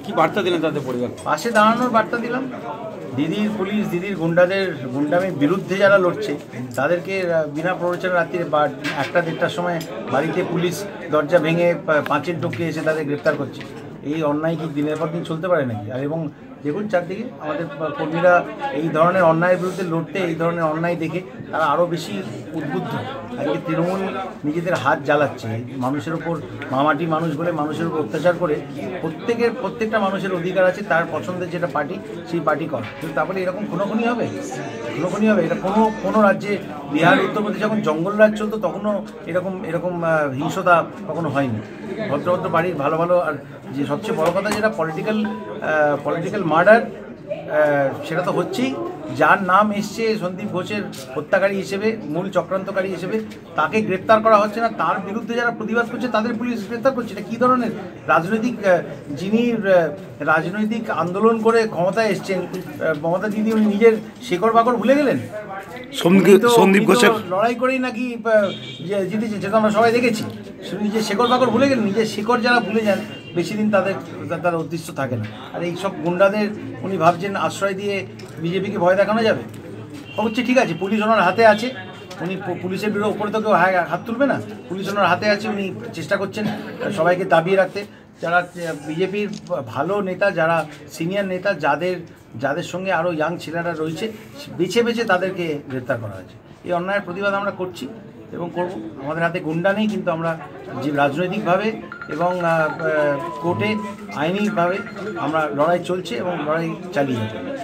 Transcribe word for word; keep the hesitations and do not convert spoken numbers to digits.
কি বার্তা দিলেন তাদের পরিবার? পাশে দাঁড়ানোর বার্তা দিলাম। দিদির পুলিশ, দিদির গুন্ডাদের গুন্ডামির বিরুদ্ধে যারা লড়ছে তাদেরকে বিনা প্ররোচনা রাত্রিরে বা একটা দেড়টার সময় বাড়িতে পুলিশ দরজা ভেঙে পাঁচের ঢুকে এসে তাদের গ্রেপ্তার করছে। এই অন্যায় কি দিনের পর দিন চলতে পারে নাকি? আর এবং দেখুন চারদিকে আমাদের কর্মীরা এই ধরনের অন্যায়ের বিরুদ্ধে লড়তে, এই ধরনের অন্যায় দেখে তারা আরও বেশি উদ্বুদ্ধ। আজকে তৃণমূল নিজেদের হাত জ্বালাচ্ছে মানুষের ওপর, মামাটি মানুষ বলে মানুষের উপর অত্যাচার করে। প্রত্যেকের প্রত্যেকটা মানুষের অধিকার আছে তার পছন্দের যেটা পার্টি সেই পার্টি করে, কিন্তু তারপরে এরকম খুনোখুনি হবে খুনোখুনি হবে এটা কোনো কোনো রাজ্যে, বিহার, উত্তরপ্রদেশ যখন জঙ্গল রাজ চলতো তখনও এরকম এরকম হিংসতা কখনো হয়নি। ভদ্রভদ্র বাড়ির ভালো ভালো, আর যে সবচেয়ে বড় কথা যেটা পলিটিক্যাল পলিটিক্যাল মার্ডার, সেটা তো হচ্ছেই। যার নাম এসছে সন্দীপ ঘোষের হত্যাকারী হিসেবে, মূল চক্রান্তকারী হিসেবে, তাকে গ্রেপ্তার করা হচ্ছে না। তার বিরুদ্ধে যারা প্রতিবাদ করছে তাদের পুলিশ গ্রেপ্তার করছে। এটা কী ধরনের রাজনৈতিক, যিনি রাজনৈতিক আন্দোলন করে ক্ষমতায় এসছেন মমতা দিদি, উনি নিজের শেকড় বাকড় ভুলে গেলেন। সন্দীপ ঘোষের লড়াই করেই নাকি জিতেছে, সেটা আমরা সবাই দেখেছি। নিজের শেকড় বাকড় ভুলে গেলেন। নিজের শেকড় যারা ভুলে যান বেশি দিন তাদের তার উদ্দেশ্য থাকে না। আর এই সব গুন্ডাদের উনি ভাবছেন আশ্রয় দিয়ে বিজেপিকে ভয় দেখানো যাবে। হচ্ছে ঠিক আছে, পুলিশ ওনার হাতে আছে, উনি পুলিশের বিরুদ্ধে উপরে তো কেউ হাত তুলবে না। পুলিশ ওনার হাতে আছে, উনি চেষ্টা করছেন সবাইকে দাবিয়ে রাখতে। যারা বিজেপির ভালো নেতা, যারা সিনিয়র নেতা, যাদের যাদের সঙ্গে আরও ইয়াং ছেলেরা রয়েছে, বেছে বেছে তাদেরকে গ্রেপ্তার করা হয়েছে। এই অন্যায়ের প্রতিবাদ আমরা করছি এবং করব। আমাদের হাতে গুন্ডা নেই, কিন্তু আমরা যে রাজনৈতিকভাবে এবং কোর্টে আইনিভাবে আমরা লড়াই চলছে এবং লড়াই চালিয়ে যাব।